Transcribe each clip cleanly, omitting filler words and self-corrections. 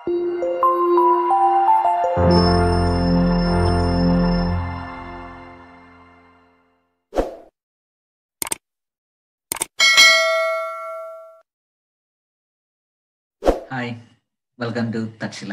Hi, welcome to Takshila.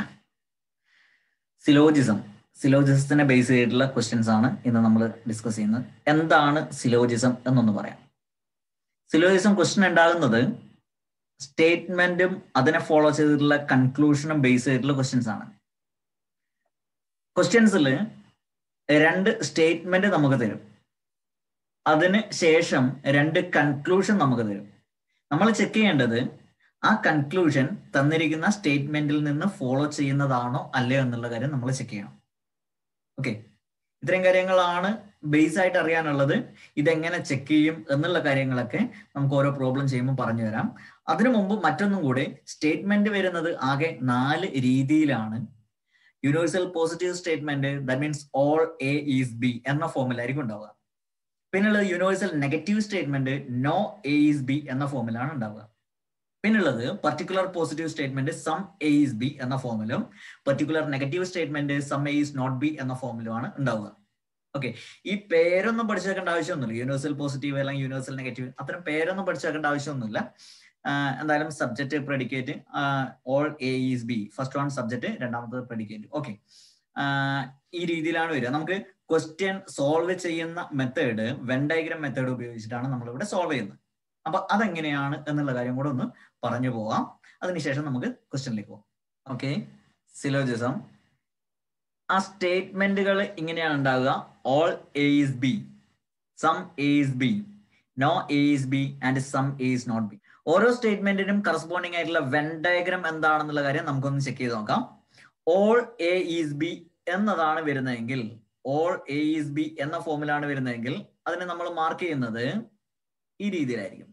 Syllogism സിലോജിസത്തിനെ base ചെയ്തിട്ടുള്ള questions ആണ് ഇന്ന് നമ്മൾ ഡിസ്കസ് ചെയ്യുന്നത്. എന്താണ് സിലോജിസം എന്നൊന്ന് പറയാം. സിലോജിസം ക്വസ്റ്റ്യൻ ഉണ്ടാകുന്നത് സ്റ്റേറ്റ്മെന്റും അതിനെ ഫോളോ ചെയ്തിട്ടുള്ള കൺക്ലൂഷനും ബേസ് ചെയ്തിട്ടുള്ള ക്വസ്റ്റ്യൻസ് ആണ്. ക്വസ്റ്റ്യൻസിൽ രണ്ട് സ്റ്റേറ്റ്മെന്റ് നമുക്ക് തരും, അതിന് ശേഷം രണ്ട് കൺക്ലൂഷൻ നമുക്ക് തരും. നമ്മൾ ചെക്ക് ചെയ്യേണ്ടത് ആ കൺക്ലൂഷൻ തന്നിരിക്കുന്ന സ്റ്റേറ്റ്മെന്റിൽ നിന്ന് ഫോളോ ചെയ്യുന്നതാണോ അല്ലയോ എന്നുള്ള കാര്യം നമ്മൾ ചെക്ക് ചെയ്യണം. ഓക്കെ, ഇത്രയും കാര്യങ്ങളാണ് ബേസ് ആയിട്ട് അറിയാനുള്ളത്. ഇതെങ്ങനെ ചെക്ക് ചെയ്യും എന്നുള്ള കാര്യങ്ങളൊക്കെ നമുക്ക് ഓരോ പ്രോബ്ലം ചെയ്യുമ്പോൾ പറഞ്ഞു തരാം. അതിനു മുമ്പ് മറ്റൊന്നും കൂടി, സ്റ്റേറ്റ്മെന്റ് വരുന്നത് ആകെ 4 രീതിയിലാണ്. Universal positive statement, that means all A is B എന്ന ഫോമിലായിരിക്കും ഉണ്ടാവുക. പിന്നുള്ളത് universal negative statement, no A is B എന്ന ഫോമിലാണ് ഉണ്ടാവുക. പിന്നുള്ളത് particular positive statement some A is B എന്ന ഫോമിലും particular negative statement some A is not B എന്ന ഫോമിലുമാണ് ഉണ്ടാവുക. ഓക്കെ, ഈ പേരൊന്നും പഠിച്ചു വെക്കേണ്ട ആവശ്യമൊന്നുമില്ല. യൂണിവേഴ്സൽ പോസിറ്റീവ് അല്ലെങ്കിൽ യൂണിവേഴ്സൽ നെഗറ്റീവ് അത്തരം പേരൊന്നും പഠിച്ചു വെക്കേണ്ട ആവശ്യമൊന്നുമില്ല. എന്തായാലും subject, predicate, all A is B, first one subject, രണ്ടാമത്തത് പ്രെഡിക്കേറ്റ്. ഓക്കെ, ഈ രീതിയിലാണ് വരിക. നമുക്ക് ക്വസ്റ്റ്യൻ സോൾവ് ചെയ്യുന്ന മെത്തേഡ് വെൻ ഡയഗ്രം മെത്തേഡ് ഉപയോഗിച്ചിട്ടാണ് നമ്മളിവിടെ സോൾവ് ചെയ്യുന്നത്. അപ്പൊ അതെങ്ങനെയാണ് എന്നുള്ള കാര്യം കൂടെ ഒന്ന് പറഞ്ഞു പോവാം. അതിനുശേഷം നമുക്ക് ക്വസ്റ്റ്യനിലേക്ക് പോകാം. Okay, syllogism. ആ സ്റ്റേറ്റ്മെന്റുകൾ ഇങ്ങനെയാണ് ഉണ്ടാവുക: all A is B, some A is B, no A is B and some A is not B. ഓരോ സ്റ്റേറ്റ്മെന്റിനും കറസ്പോണ്ടിങ് ആയിട്ടുള്ള വെൻ ഡയഗ്രം എന്താണെന്നുള്ള കാര്യം നമുക്കൊന്ന് ചെക്ക് ചെയ്ത് നോക്കാം. ഓൾ എ ഈസ് ബി എന്നതാണ് വരുന്നതെങ്കിൽ, ഓൾ എ ഈസ് ബി എന്ന ഫോമിലാണ് വരുന്നതെങ്കിൽ അതിനെ നമ്മൾ മാർക്ക് ചെയ്യുന്നത് ഈ രീതിയിലായിരിക്കും.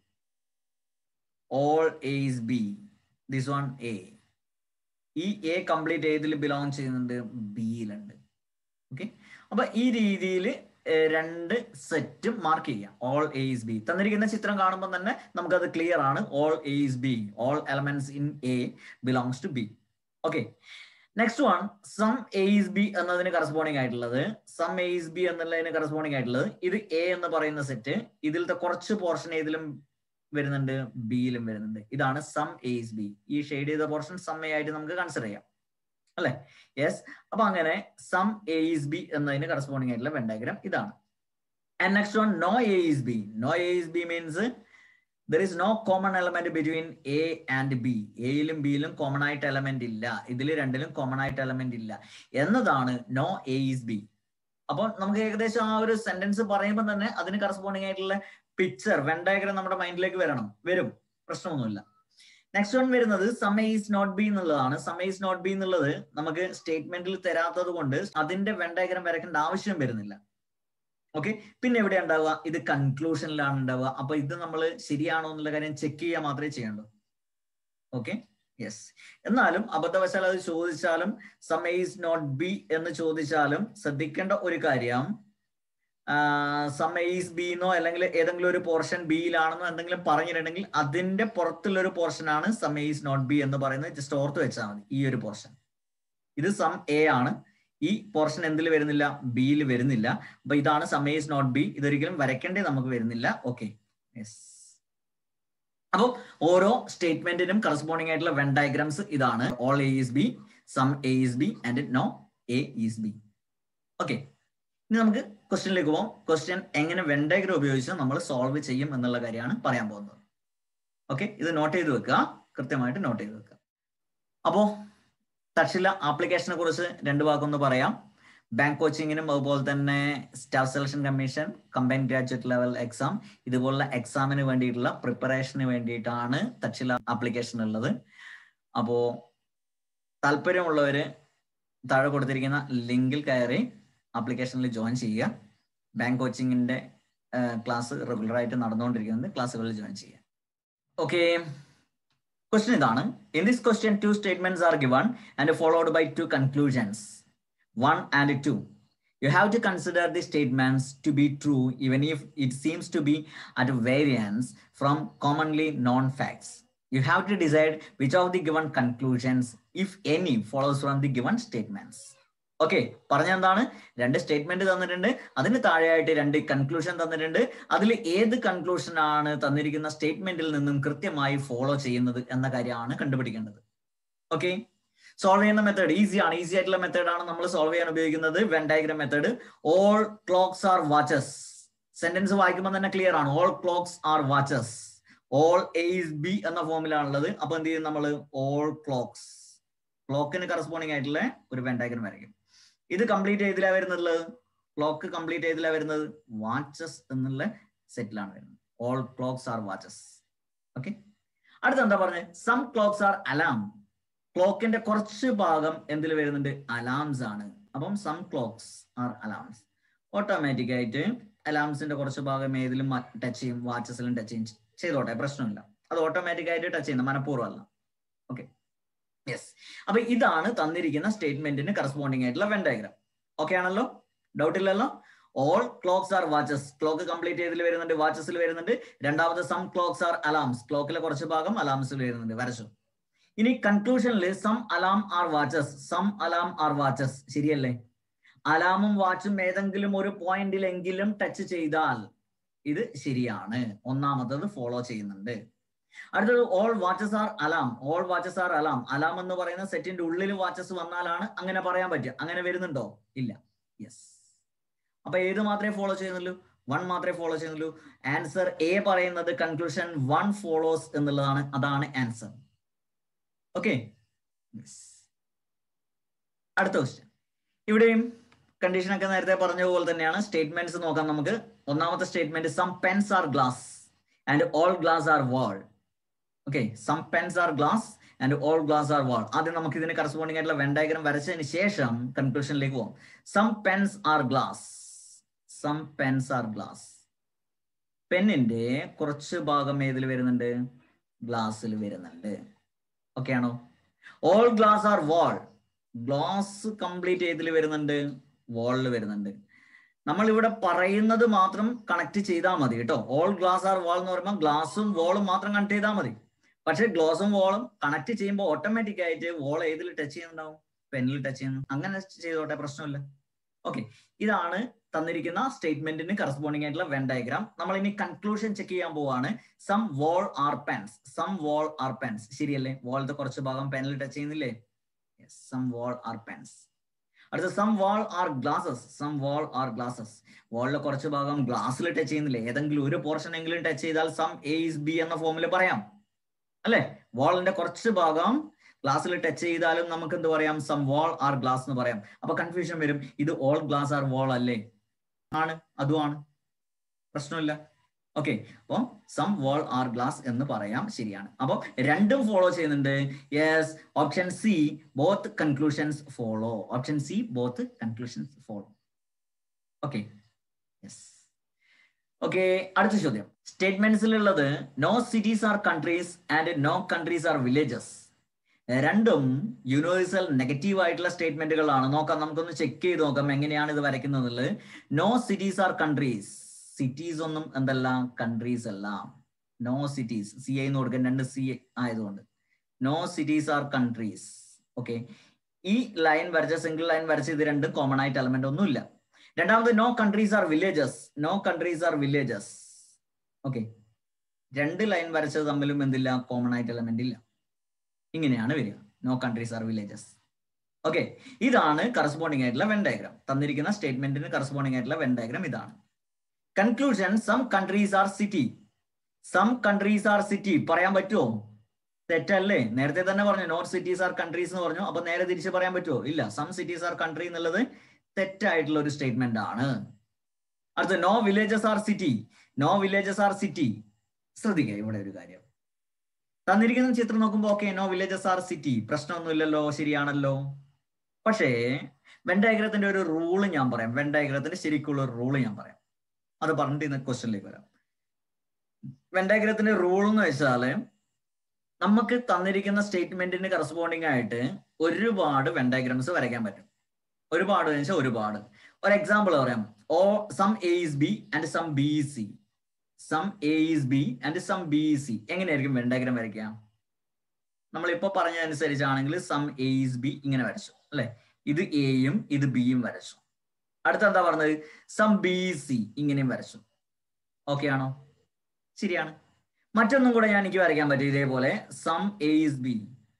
All A is B, this one A. ഈ എ കംപ്ലീറ്റ് ഏതിൽ ബിലോങ് ചെയ്യുന്നുണ്ട്? ബിയിലുണ്ട്. ഓക്കെ, അപ്പൊ ഈ രീതിയിൽ രണ്ട് സെറ്റും മാർക്ക് ചെയ്യാം. All A is B. തന്നിരിക്കുന്ന ചിത്രം കാണുമ്പോൾ തന്നെ നമുക്കത് ക്ലിയർ ആണ്. All A is B, all elements in A belongs to B. Okay, next one some A is B എന്നതിന് കറസ്പോണ്ടിങ് ആയിട്ടുള്ളത്, സം എ ഈസ് ബി എന്നുള്ളതിന് കറസ്പോണ്ടിങ് ആയിട്ടുള്ളത് ഇത് എ എന്ന് പറയുന്ന സെറ്റ്. ഇതിലത്തെ കുറച്ച് പോർഷൻ ഏതിലും വരുന്നുണ്ട്? ബിയിലും വരുന്നുണ്ട്. ഇതാണ് സം എ ഈസ് ബി. ഈ ഷെയ്ഡ് ചെയ്ത പോർഷൻ സം എ ആയിട്ട് നമുക്ക് കൺസിഡർ ചെയ്യാം, അല്ലെ? യെസ്. അപ്പൊ അങ്ങനെ സം എ ഈസ് ബി എന്നതിന് കറസ്പോണ്ടിങ് ആയിട്ടുള്ള വെൻ ഡയഗ്രം ഇതാണ്. And next one no A is B. No A is B means there is no common element between A and B. എയിലും ബിയിലും കോമൺ ആയിട്ട് എലമെന്റ് ഇല്ല, ഇതിൽ രണ്ടിലും കോമൺ ആയിട്ട് എലമെന്റ് ഇല്ല എന്നതാണ് നോ എ ഈസ് ബി. അപ്പോൾ നമുക്ക് ഏകദേശം ആ ഒരു സെന്റൻസ് പറയുമ്പോൾ തന്നെ അതിന് കറസ്പോണ്ടിങ് ആയിട്ടുള്ള പിക്ചർ, വെൻ ഡയഗ്രം നമ്മുടെ മൈൻഡിലേക്ക് വരും, പ്രശ്നമൊന്നുമില്ല. നെക്സ്റ്റ് വൺ വരുന്നത് some A is not B എന്നുള്ളതാണ്. Some A is not B എന്നുള്ളത് നമുക്ക് സ്റ്റേറ്റ്മെന്റിൽ തരാത്തത് കൊണ്ട് അതിന്റെ വെൻ ഡയഗ്രം വരയ്ക്കേണ്ട ആവശ്യം വരുന്നില്ല. ഓക്കെ, പിന്നെ എവിടെ ഉണ്ടാവുക? ഇത് കൺക്ലൂഷനിലാണ് ഉണ്ടാവുക. അപ്പൊ ഇത് നമ്മൾ ശരിയാണോ എന്നുള്ള കാര്യം ചെക്ക് ചെയ്യാൻ മാത്രമേ ചെയ്യണ്ടൂ. Okay, yes. എന്നാലും അബദ്ധവശാൽ അത് ചോദിച്ചാലും സം ഈസ് നോട്ട് ബി എന്ന് ചോദിച്ചാലും ശ്രദ്ധിക്കേണ്ട ഒരു കാര്യം, സം ഈസ് ബി എന്നോ അല്ലെങ്കിൽ ഏതെങ്കിലും ഒരു പോർഷൻ ബിയിലാണെന്നോ എന്തെങ്കിലും പറഞ്ഞിട്ടുണ്ടെങ്കിൽ അതിന്റെ പുറത്തുള്ള ഒരു പോർഷൻ ആണ് സം ഈസ് നോട്ട് ബി എന്ന് പറയുന്നത്. ജസ്റ്റ് ഓർത്ത് വെച്ചാൽ മതി. ഈ ഒരു പോർഷൻ ഇത് സം എ ആണ്. ഈ പോർഷൻ എന്തിൽ വരുന്നില്ല? ബിയിൽ വരുന്നില്ല. അപ്പൊ ഇതാണ് some A is not B. ഇതൊരിക്കലും വരയ്ക്കേണ്ടേ നമുക്ക് വരുന്നില്ല. Okay, yes. അപ്പോൾ ഓരോ സ്റ്റേറ്റ്മെന്റിനും കറസ്പോണ്ടിങ് ആയിട്ടുള്ള വെൻ ഡയഗ്രാംസ് ഇതാണ്. All A is B, some A is B and no A is B. Okay, ഇനി നമുക്ക് ക്വസ്റ്റ്യനിലേക്ക് പോകാം. ക്വസ്റ്റ്യൻ എങ്ങനെ വെൻ ഡയഗ്രം ഉപയോഗിച്ച് നമ്മൾ സോൾവ് ചെയ്യും എന്നുള്ള കാര്യമാണ് പറയാൻ പോകുന്നത്. ഓക്കെ, ഇത് നോട്ട് ചെയ്ത് വെക്കുക, കൃത്യമായിട്ട് നോട്ട് ചെയ്ത് വെക്കുക. അപ്പോ തക്ഷില ആപ്ലിക്കേഷനെ കുറിച്ച് 2 വാക്കൊന്ന് പറയാം. ബാങ്ക് കോച്ചിങ്ങിനും അതുപോലെ തന്നെ staff selection commission, combined graduate level exam, ഇതുപോലുള്ള എക്സാമിന് വേണ്ടിയിട്ടുള്ള പ്രിപ്പറേഷന് വേണ്ടിയിട്ടാണ് തക്ഷില ആപ്ലിക്കേഷൻ ഉള്ളത്. അപ്പോ താല്പര്യമുള്ളവര് താഴെ കൊടുത്തിരിക്കുന്ന ലിങ്കിൽ കയറി ആപ്ലിക്കേഷനിൽ ജോയിൻ ചെയ്യുക. ബാങ്ക് കോച്ചിങ്ങിന്റെ ക്ലാസ് റെഗുലറായിട്ട് നടന്നുകൊണ്ടിരിക്കുന്നത്, ക്ലാസ്സുകളിൽ ജോയിൻ ചെയ്യുക. Okay, question idana. In this question, 2 statements are given and followed by 2 conclusions, 1 and 2. You have to consider the statements to be true even if it seems to be at variance from commonly known facts. You have to decide which of the given conclusions, if any, follows from the given statements. Okay, പറഞ്ഞ എന്താണ്? രണ്ട് statement തന്നിട്ടുണ്ട്, അതിന് താഴെയായിട്ട് രണ്ട് conclusion തന്നിട്ടുണ്ട്. അതിൽ ഏത് കൺക്ലൂഷൻ ആണ് തന്നിരിക്കുന്ന സ്റ്റേറ്റ്മെന്റിൽ നിന്നും കൃത്യമായി ഫോളോ ചെയ്യുന്നത് എന്ന കാര്യമാണ് കണ്ടുപിടിക്കേണ്ടത്. ഓക്കെ, സോൾവ് ചെയ്യുന്ന മെത്തേഡ് ഈസിയാണ്. ഈസി ആയിട്ടുള്ള മെത്തേഡാണ് നമ്മൾ സോൾവ് ചെയ്യാൻ ഉപയോഗിക്കുന്നത്, Venn diagram method. All clocks are watches. Sentence വായിക്കുമ്പോൾ തന്നെ ക്ലിയർ ആണ്. All clocks are watches. All A is B എന്ന ഫോമിലാണുള്ളത്. അപ്പൊ എന്ത് ചെയ്യും നമ്മൾ? ഓൾ ക്ലോക്സ്, ക്ലോക്കിന് കറസ്പോണ്ടിങ് ആയിട്ടുള്ള ഒരു വെൻ ഡയഗ്രം വരയ്ക്കും. ഇത് കംപ്ലീറ്റ് ചെയ്തില്ല വരുന്നത്, ക്ലോക്ക് കംപ്ലീറ്റ് ചെയ്തില്ല വരുന്നത് വാച്ചസ് എന്നുള്ള സെറ്റിലാണ് വരുന്നത്. All clocks are watches. Okay, അടുത്ത എന്താ പറഞ്ഞത്? Some clocks are alarm. ക്ലോക്കിന്റെ കുറച്ച് ഭാഗം എന്തിൽ വരുന്നുണ്ട്? അലാംസ് ആണ്. അപ്പം some clocks are alarms. Automatic ആയിട്ട് അലാംസിന്റെ കുറച്ച് ഭാഗം ഏതിലും ടച്ച് ചെയ്യും, വാച്ചസിലും ടച്ച് ചെയ്യും. ചെയ്തോട്ടെ, പ്രശ്നമില്ല. അത് ഓട്ടോമാറ്റിക് ആയിട്ട് ടച്ച് ചെയ്യുന്നത്, മനഃപൂർവ്വം അല്ല. Okay, yes. അപ്പൊ ഇതാണ് തന്നിരിക്കുന്ന സ്റ്റേറ്റ്മെന്റിന് കറസ്പോണ്ടിങ് ആയിട്ടുള്ള വെൻ ഡയഗ്രാം. ഓക്കെ ആണല്ലോ? ഡൗട്ട് ഇല്ലല്ലോ? All clocks are watches, clock complete ചെയ്തിൽ വരുന്നുണ്ട്, വാച്ചസിൽ വരുന്നുണ്ട്. രണ്ടാമത് സം ക്ലോക്സ് ആർ അലാംസ്, ക്ലോക്കിലെ കുറച്ച് ഭാഗം അലാംസിൽ വരുന്നുണ്ട്, വരച്ചു. ഇനി കൺക്ലൂഷനിൽ some alarm are watches, some alarm are watches. ശരിയല്ലേ? അലാമും വാച്ചും ഏതെങ്കിലും ഒരു പോയിന്റിലെങ്കിലും ടച്ച് ചെയ്താൽ ഇത് ശരിയാണ്. ഒന്നാമത്തത് ഫോളോ ചെയ്യുന്നുണ്ട്. അടുത്തത് all watches are alarm. All watches are alarm. Alarm എന്ന് പറയുന്ന സെറ്റിന്റെ ഉള്ളിൽ വാച്ചസ് വന്നാലാണ് അങ്ങനെ പറയാൻ പറ്റുക. അങ്ങനെ വരുന്നുണ്ടോ? ഇല്ല. യെസ്. അപ്പൊ ഏത് മാത്രമേ ഫോളോ ചെയ്യുന്നുള്ളൂ? 1 മാത്രമേ ഫോളോ ചെയ്യുന്നുള്ളൂ. ആൻസർ എ പറയുന്നത് കൺക്ലൂഷൻ 1 ഫോളോസ് എന്നുള്ളതാണ്. അതാണ് ആൻസർ. ഓക്കെ, അടുത്ത ക്വസ്റ്റ്യൻ. ഇവിടെയും കണ്ടീഷൻ ഒക്കെ നേരത്തെ പറഞ്ഞ പോലെ തന്നെയാണ്. സ്റ്റേറ്റ്മെന്റ്സ് നോക്കാം നമുക്ക്. ഒന്നാമത്തെ statement some pens are glass and all glass are wall. Okay, some pens are glass and all glass are wall. ആദ്യം നമുക്ക് ഇതിന് കറസ്പോണ്ടിങ് ആയിട്ടുള്ള വെൻ ഡയഗ്രം വരച്ചതിന് ശേഷം കൺക്ലൂഷനിലേക്ക് പോകും. Some pens are glass. Some pens are glass. പെന്നിന്റെ കുറച്ച് ഭാഗം ഏതിൽ വരുന്നുണ്ട്? ഗ്ലാസ്സിൽ വരുന്നുണ്ട്. ഓക്കെ ആണോ? All glass are wall. Glass complete ഏതിൽ വരുന്നുണ്ട്? വാളിൽ വരുന്നുണ്ട്. നമ്മൾ ഇവിടെ പറയുന്നത് മാത്രം കണക്ട് ചെയ്താൽ മതി കേട്ടോ. ഓൾ ഗ്ലാസ് ആർ വാൾ എന്ന് പറയുമ്പോൾ ഗ്ലാസും വാളും മാത്രം കണക്ട് ചെയ്താൽ മതി. പക്ഷെ ഗ്ലാസും വാളും കണക്ട് ചെയ്യുമ്പോൾ ഓട്ടോമാറ്റിക് ആയിട്ട് വാൾ ഏതിൽ ടച്ച് ചെയ്യുന്നുണ്ടാവും? പെന്നിൽ ടച്ച് ചെയ്യുന്നു. അങ്ങനെ ചെയ്തോട്ടെ, പ്രശ്നമില്ല. ഓക്കെ, ഇതാണ് തന്നിരിക്കുന്ന സ്റ്റേറ്റ്മെന്റിന് കറസ്പോണ്ടിങ് ആയിട്ടുള്ള വെൻ ഡയഗ്രാം. നമ്മൾ ഇനി കൺക്ലൂഷൻ ചെക്ക് ചെയ്യാൻ പോവാണ്. Some wall are pens. Some wall are pens. ശരിയല്ലേ? വാളിന്റെ കുറച്ച് ഭാഗം പെന്നിൽ ടച്ച് ചെയ്യുന്നില്ലേ? Some wall are pens. അടുത്ത some wall are glasses. Some wall are glasses. വാളിലെ കുറച്ച് ഭാഗം ഗ്ലാസ്സിൽ ടച്ച് ചെയ്യുന്നില്ലേ? ഏതെങ്കിലും ഒരു പോർഷൻ എങ്കിലും ടച്ച് ചെയ്താൽ സം എ ഇസ് ബി എന്ന ഫോമിൽ പറയാം അല്ലെ? വാളിന്റെ കുറച്ച് ഭാഗം ഗ്ലാസ്സിൽ ടച്ച് ചെയ്താലും നമുക്ക് എന്ത് പറയാം? സം വാൾ ആർ ഗ്ലാസ് എന്ന് പറയാം. അപ്പൊ കൺഫ്യൂഷൻ വരും, ഇത് ഓൾ ഗ്ലാസ് ആർ വാൾ അല്ലേ? ആണ്, അതുമാണ്, പ്രശ്നമില്ല. ഓക്കെ, അപ്പൊ സം വാൾ ആർ ഗ്ലാസ് എന്ന് പറയാം. ശരിയാണ്. അപ്പൊ രണ്ടും ഫോളോ ചെയ്യുന്നുണ്ട്. Yes, option C both conclusions follow. Option C both conclusions follow. Okay, yes. Okay, അടുത്ത ചോദ്യം. സ്റ്റേറ്റ്മെന്റ്സിലുള്ളത് no cities are countries and no countries are villages. രണ്ടും യൂണിവേഴ്സൽ നെഗറ്റീവ് ആയിട്ടുള്ള സ്റ്റേറ്റ്മെന്റുകളാണ്. നോക്കാം, നമുക്കൊന്ന് ചെക്ക് ചെയ്ത് നോക്കാം എങ്ങനെയാണ് ഇത് വരയ്ക്കുന്നത്. No cities are countries. Cities ഒന്നും എന്തല്ല? കൺട്രീസ് അല്ല. No cities. സി എന്ന് കൊടുക്കാൻ 2 സി ആയതുകൊണ്ട് no cities are countries. Okay, ഈ ലൈൻ വരച്ച സിംഗിൾ ലൈൻ വരച്ച ഇത് രണ്ടും കോമൺ ആയിട്ട് എലമെന്റ് ഒന്നുമില്ല. രണ്ടാമത് no countries are villages. No countries are villages. Okay, 2 line വരച്ചത് തമ്മിലും എന്തില്ല? കോമൺ ആയിട്ട് എലമെന്റ് ഇല്ല. ഇങ്ങനെയാണ് വരിക. No countries are villages. Okay, ഇതാണ് കറസ്പോണ്ടിങ് ആയിട്ടുള്ള വെൻ ഡയഗ്രാം. തന്നിരിക്കുന്ന സ്റ്റേറ്റ്മെന്റിന് കറസ്പോണ്ടിങ് ആയിട്ടുള്ള വെൻ ഡയഗ്രാം ഇതാണ്. Conclusion some countries are city. Some countries are city പറയാൻ പറ്റുമോ? തെറ്റല്ലേ? നേരത്തെ തന്നെ പറഞ്ഞു നോട്ട് സിറ്റീസ് ആർ കൺട്രീസ് എന്ന് പറഞ്ഞു. അപ്പൊ നേരെ തിരിച്ച് പറയാൻ പറ്റുമോ? ഇല്ല. സം സിറ്റീസ് ആർ കൺട്രി എന്നുള്ളത് തെറ്റായിട്ടുള്ള ഒരു സ്റ്റേറ്റ്മെന്റ് ആണ്. അടുത്ത no villages are city. No villages are city. ശ്രദ്ധിക്കുക ഇവിടെ ഒരു കാര്യം. തന്നിരിക്കുന്ന ചിത്രം നോക്കുമ്പോൾ okay, no villages are city, പ്രശ്നമൊന്നുമില്ലല്ലോ, ശരിയാണല്ലോ. പക്ഷേ വെൻ ഡയഗ്രത്തിന്റെ ഒരു റൂള് ഞാൻ പറയാം. വെൻ ഡയഗ്രത്തിന്റെ ശരിക്കുള്ള ഒരു റൂള് ഞാൻ പറയാം. അത് പറഞ്ഞിട്ട് ഇന്ന് ക്വസ്റ്റ്യനിലേക്ക് വരാം. വെൻ ഡയഗ്രത്തിന്റെ റൂൾ എന്ന് വെച്ചാല് നമുക്ക് തന്നിരിക്കുന്ന സ്റ്റേറ്റ്മെന്റിന് കറസ്പോണ്ടിങ് ആയിട്ട് ഒരുപാട് വെൻ ഡയഗ്രംസ് വരയ്ക്കാൻ പറ്റും. ഒരുപാട് വെച്ചാൽ ഒരുപാട്. ഒരു എക്സാമ്പിൾ പറയാം. Some A is B and some B is C. Some A is B and some B is C. എങ്ങനെയായിരിക്കും വെൻ ഡയഗ്രം വരയ്ക്കാം? നമ്മളിപ്പോ പറഞ്ഞതനുസരിച്ചാണെങ്കിൽ സം എ ഈസ് ബി ഇങ്ങനെ വരച്ചു അല്ലെ. ഇത് എയും ഇത് ബിയും വരച്ചു. അടുത്ത എന്താ പറഞ്ഞത്? സം ബി സി ഇങ്ങനെയും വരച്ചു. ഓക്കെ ആണോ? ശരിയാണ്. മറ്റൊന്നും കൂടെ ഞാൻ എനിക്ക് വരയ്ക്കാൻ പറ്റും ഇതേപോലെ. Some A is B,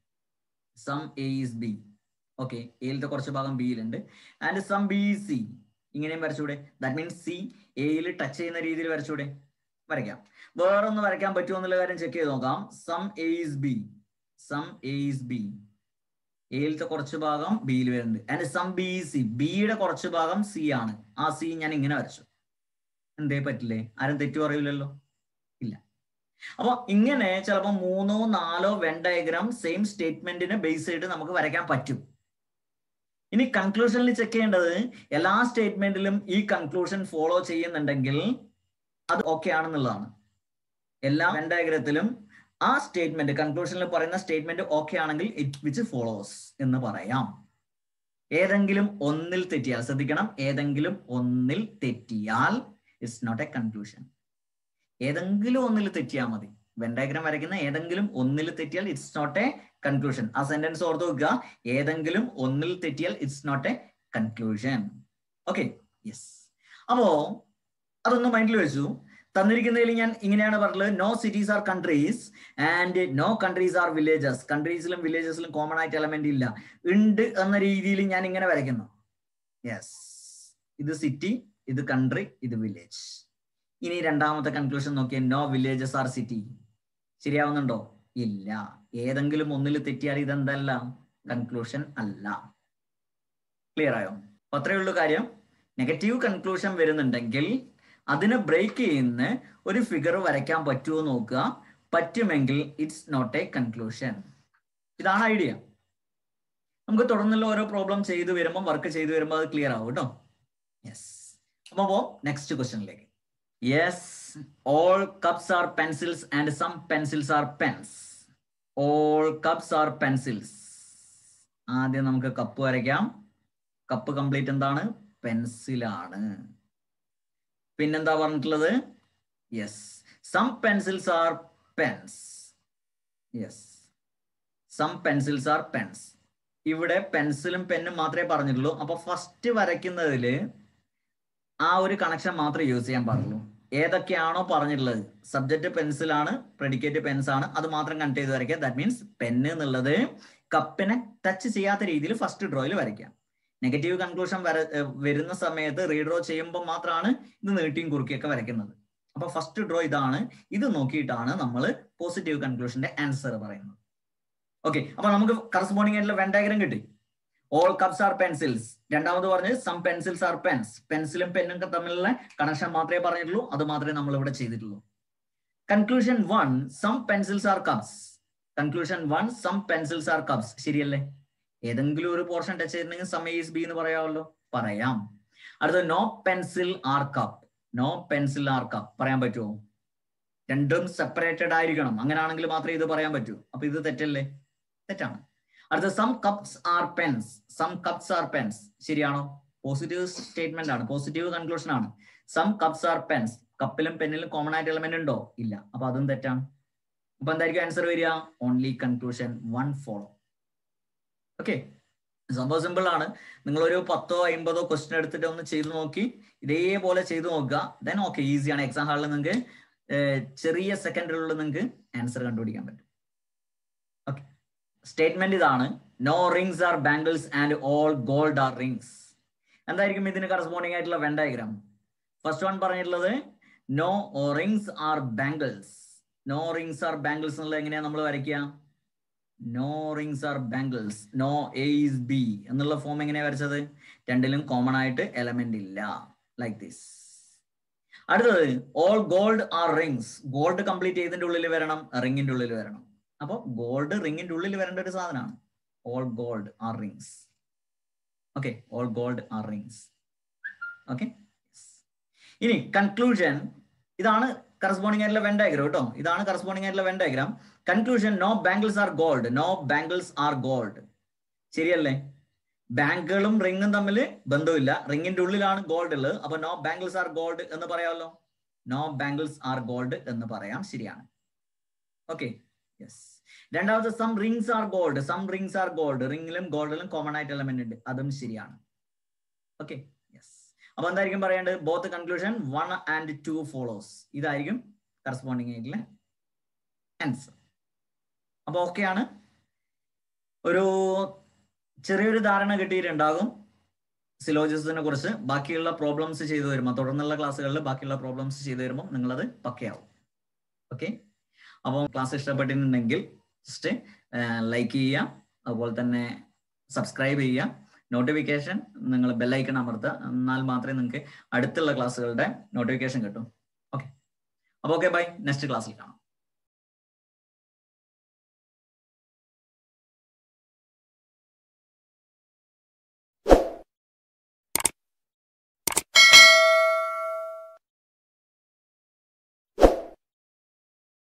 some A is B. Okay, എയിലത്തെ കുറച്ച് ഭാഗം ബിയിലുണ്ട്. ആൻഡ് സം ബി സി ഇങ്ങനെയും വരച്ചൂടെ? ദാറ്റ് മീൻസ് സി എയിൽ ടച്ച് ചെയ്യുന്ന രീതിയിൽ വരച്ചൂടെ? വരയ്ക്കാം. വേറൊന്ന് വരയ്ക്കാൻ പറ്റുമോ എന്നുള്ള കാര്യം ചെക്ക് ചെയ്ത് നോക്കാം. Some A is B, some A is B, എയിലത്തെ കുറച്ച് ഭാഗം ബിയിൽ വരുന്നുണ്ട്. ആൻഡ് സം ബി സി, ബിയുടെ കുറച്ച് ഭാഗം സി ആണ്. ആ സി ഞാൻ ഇങ്ങനെ വരച്ചു. എന്തേ പറ്റില്ലേ? ആരും തെറ്റു പറയില്ലല്ലോ. ഇല്ല. അപ്പൊ ഇങ്ങനെ ചിലപ്പോൾ 3 or 4 വെൻ ഡയഗ്രാം സെയിം സ്റ്റേറ്റ്മെന്റിനെ ബേസ് ചെയ്ത് നമുക്ക് വരയ്ക്കാൻ പറ്റും. ഇനി കൺക്ലൂഷനിൽ ചെക്ക് ചെയ്യേണ്ടത് എല്ലാ സ്റ്റേറ്റ്മെന്റിലും ഈ കൺക്ലൂഷൻ ഫോളോ ചെയ്യുന്നുണ്ടെങ്കിൽ അത് ഓക്കെ ആണെന്നുള്ളതാണ്. എല്ലാ വെൻ ഡയഗ്രത്തിലും ആ സ്റ്റേറ്റ്മെന്റ്, കൺക്ലൂഷനിൽ പറയുന്ന സ്റ്റേറ്റ്മെന്റ് ഓക്കെ ആണെങ്കിൽ ഇറ്റ് വിച്ച് ഫോളോസ് എന്ന് പറയാം. ഏതെങ്കിലും ഒന്നിൽ തെറ്റിയാൽ, ശ്രദ്ധിക്കണം, ഏതെങ്കിലും ഒന്നിൽ തെറ്റിയാൽ ഇറ്റ്സ് നോട്ട് എ കൺക്ലൂഷൻ. ഏതെങ്കിലും ഒന്നിൽ തെറ്റിയാൽ മതി. വെൻ ഡയഗ്രാം വരയ്ക്കുന്ന ഏതെങ്കിലും ഒന്നിൽ തെറ്റിയാൽ ഇറ്റ്സ് നോട്ട് എ കൺക്ലൂഷൻ. ആ സെന്റൻസ് ഓർത്ത് വെക്കുക. ഏതെങ്കിലും ഒന്നിൽ തെറ്റിയാൽ it's not a conclusion. Okay, yes. അപ്പോ അതൊന്ന് മൈൻഡിൽ വെച്ചു. തന്നിരിക്കുന്നതിൽ ഞാൻ ഇങ്ങനെയാണ് പറഞ്ഞത്, no cities are countries and no countries are villages. കൺട്രീസിലും വില്ലേജസിലും കോമൺ ആയിട്ട് എലമെന്റ് ഇല്ല. ഉണ്ട് എന്ന രീതിയിൽ ഞാൻ ഇങ്ങനെ വരയ്ക്കുന്നു. യെസ്, ഇത് സിറ്റി, ഇത് കൺട്രി, ഇത് വില്ലേജ്. ഇനി രണ്ടാമത്തെ കൺക്ലൂഷൻ നോക്കിയാൽ നോ വില്ലേജസ് ആർ സിറ്റി. ശരിയാവുന്നുണ്ടോ? ഇല്ല. ഏതെങ്കിലും ഒന്നിൽ തെറ്റിയാൽ ഇതെന്തല്ല? കൺക്ലൂഷൻ അല്ല. ക്ലിയർ ആയോ? അത്രയേ ഉള്ളൂ കാര്യം. നെഗറ്റീവ് കൺക്ലൂഷൻ വരുന്നുണ്ടെങ്കിൽ അതിനെ ബ്രേക്ക് ചെയ്യുന്ന ഒരു ഫിഗർ വരയ്ക്കാൻ പറ്റുമോ നോക്കുക. പറ്റുമെങ്കിൽ ഇറ്റ്സ് നോട്ട് എ കൺക്ലൂഷൻ. ഇതാണ് ഐഡിയ. നമുക്ക് തുടർന്നുള്ള ഓരോ പ്രോബ്ലം ചെയ്തു വരുമ്പോൾ, വർക്ക് ചെയ്തു വരുമ്പോൾ അത് ക്ലിയർ ആവും കേട്ടോ. യെസ്. അപ്പോ നെക്സ്റ്റ് ക്വസ്റ്റ്യനിലേക്ക്. Yes, all cups are pencils and some pencils are pens. All cups are pencils. ആദ്യം നമുക്ക് കപ്പ് വരയ്ക്കാം. കപ്പ് കംപ്ലീറ്റ് എന്താണ്? പെൻസിലാണ്. പിന്നെന്താ പറഞ്ഞിട്ടുള്ളത്? Yes, some pencils are pens. Yes, some pencils are pens. ഇവിടെ പെൻസിലും പെന്നും മാത്രമേ പറഞ്ഞിട്ടുള്ളൂ. അപ്പൊ ഫസ്റ്റ് വരയ്ക്കുന്നതിൽ ആ ഒരു കണക്ഷൻ മാത്രമേ യൂസ് ചെയ്യാൻ പാടുള്ളൂ. ഏതൊക്കെയാണോ പറഞ്ഞിട്ടുള്ളത്, സബ്ജക്റ്റ് പെൻസിലാണ്, പ്രെഡിക്കേറ്റ് പെൻസ് ആണ്, അത് മാത്രം കണക്ട് ചെയ്ത് വരയ്ക്കുക. ദാറ്റ് മീൻസ് പെന്ന് എന്നുള്ളത് കപ്പിനെ ടച്ച് ചെയ്യാത്ത രീതിയിൽ ഫസ്റ്റ് ഡ്രോയിൽ വരയ്ക്കാം. നെഗറ്റീവ് കൺക്ലൂഷൻ വരുന്ന സമയത്ത് റീഡ്രോ ചെയ്യുമ്പോൾ മാത്രമാണ് ഇത് നീട്ടിയും കുറുക്കിയൊക്കെ വരയ്ക്കുന്നത്. അപ്പൊ ഫസ്റ്റ് ഡ്രോ ഇതാണ്. ഇത് നോക്കിയിട്ടാണ് നമ്മൾ പോസിറ്റീവ് കൺക്ലൂഷന്റെ ആൻസർ പറയുന്നത്. ഓക്കെ, അപ്പൊ നമുക്ക് കറസ്പോണ്ടിങ് ആയിട്ടുള്ള വെൻ ഡയഗ്രം കിട്ടി. All cups are pencils. രണ്ടാമത് പറഞ്ഞത് സം പെൻസിൽസ് ആർ പെൻസ്. പെൻസിലും പെന്നും തമ്മിലുള്ള കണക്ഷൻ മാത്രമേ പറഞ്ഞിട്ടുള്ളൂ. അത് മാത്രമേ നമ്മൾ ഇവിടെ ചെയ്തിട്ടുള്ളൂ. Conclusion 1, some pencils are cups. Conclusion 1, some pencils are cups. ശരിയല്ലേ? ഏതെങ്കിലും ഒരു പോർഷൻ ടച്ച് ചെയ്തിട്ടുണ്ടെങ്കിൽ സം ഈസ് ബി എന്ന് പറയാമല്ലോ. പറയാം. അടുത്തത് no pencil are cup. No pencil are cup പറയാൻ പറ്റുമോ? രണ്ടും സെപ്പറേറ്റഡ് ആയിരിക്കണം. അങ്ങനെയാണെങ്കിൽ മാത്രമേ ഇത് പറയാൻ പറ്റൂ. അപ്പൊ ഇത് തെറ്റല്ലേ? തെറ്റാണ്. അടുത്ത some cups are pens. Some cups are pens. ശരിയാണോ? പോസിറ്റീവ് സ്റ്റേറ്റ്മെന്റ് ആണ്, പോസിറ്റീവ് കൺക്ലൂഷൻ ആണ്. Some cups are pens. കപ്പിലും പെന്നിലും കോമൺ ആയിട്ട് എലമെന്റ് ഉണ്ടോ? ഇല്ല. അപ്പൊ അതും തെറ്റാണ്. അപ്പൊ എന്തായിരിക്കും ആൻസർ വരിക? Only conclusion 1 follow. ഓക്കെ, സംഭവം സിമ്പിൾ ആണ്. നിങ്ങളൊരു 10 or 50 ക്വസ്റ്റ്യൻ എടുത്തിട്ട് ഒന്ന് ചെയ്തു നോക്കി, ഇതേപോലെ ചെയ്തു നോക്കുക. ദെൻ ഓക്കെ, ഈസിയാണ്. എക്സാം ഹാളിൽ നിങ്ങൾക്ക് ചെറിയ സെക്കൻഡിലുള്ള നിങ്ങൾക്ക് ആൻസർ കണ്ടുപിടിക്കാൻ പറ്റും. ഓക്കെ, സ്റ്റേറ്റ്മെന്റ് ഇതാണ്. No rings are bangles and all gold are rings. എന്തായിരിക്കും ഇതിന് കറസ്പോണ്ടിങ് ആയിട്ടുള്ള വെൻ ഡയഗ്രാം? ഫസ്റ്റ് വൺ പറഞ്ഞിട്ടുള്ളത് no rings are bangles. No rings are bangles എന്നുള്ളത് എങ്ങനെയാ നമ്മൾ വരയ്ക്കുക? No rings are bangles, no A is B എന്നുള്ള ഫോം എങ്ങനെയാ വരച്ചത്? രണ്ടിലും കോമൺ ആയിട്ട് എലമെന്റ് ഇല്ല. Like this. അടുത്തത് all gold are rings. Gold complete ചെയ്തിന്റെ ഉള്ളിൽ വരണം, റിംഗിന്റെ ഉള്ളിൽ വരണം. അപ്പൊ ഗോൾഡ് റിംഗിന്റെ ഉള്ളിൽ വരേണ്ട ഒരു സാധനമാണ്. All gold are rings. Okay, all gold are rings. Okay, ഇനി കൺക്ലൂഷൻ ഇതാണ് കറസ്പോണ്ടിങ് ആയിട്ടുള്ള വെൻ ഡയഗ്രാം കേട്ടോ. ഇതാണ് കറസ്പോണ്ടിങ് ആയിട്ടുള്ള Venn diagram. Conclusion no bangles are gold. No bangles are gold. ശരിയല്ലേ? ബാങ്കുകളും റിംഗും തമ്മിൽ ബന്ധമില്ല. റിംഗിന്റെ ഉള്ളിലാണ് ഗോൾഡ് ഉള്ളത്. അപ്പൊ നോ ബാംഗിൾസ് ആർ ഗോൾഡ് എന്ന് പറയാമല്ലോ. നോ ബാംഗിൾസ് ആർ ഗോൾഡ് എന്ന് പറയാം. ശരിയാണ്. Okay, yes. രണ്ടാമത് some rings are gold. Some rings are gold. റിംഗിലും ഗോൾഡിലും കോമൺ ആയിട്ട് എലമെന്റ് ഉണ്ട്, അതും ശരിയാണ്. Okay, yes. അപ്പൊ എന്തായിരിക്കും പറയേണ്ടത്? Both conclusion 1 and 2 follows. ഇതായിരിക്കും കറസ്പോണ്ടിങ് ആയിട്ടുള്ള ആൻസർ. അപ്പൊ ഓക്കെയാണ്. ഒരു ചെറിയൊരു ധാരണ കിട്ടിയിട്ടുണ്ടാകും സിലോജിസത്തിനെ കുറിച്ച്. ബാക്കിയുള്ള പ്രോബ്ലംസ് ചെയ്തു വരുമ്പോൾ, തുടർന്നുള്ള ക്ലാസ്സുകളിൽ ബാക്കിയുള്ള പ്രോബ്ലംസ് ചെയ്തു വരുമ്പോൾ നിങ്ങളത് പക്കയാവും. ഓക്കെ, അപ്പോൾ ക്ലാസ് ഇഷ്ടപ്പെട്ടിട്ടുണ്ടെങ്കിൽ ജസ്റ്റ് ലൈക്ക് ചെയ്യുക, അതുപോലെ തന്നെ സബ്സ്ക്രൈബ് ചെയ്യുക, നോട്ടിഫിക്കേഷൻ നിങ്ങൾ ബെല്ലൈക്കൺ അമർത്തുക. എന്നാൽ മാത്രമേ നിങ്ങൾക്ക് അടുത്തുള്ള ക്ലാസ്സുകളുടെ നോട്ടിഫിക്കേഷൻ കിട്ടും. ഓക്കെ, അപ്പോൾ ഓക്കെ, ബൈ. നെക്സ്റ്റ് ക്ലാസ്സിൽ കാണാം.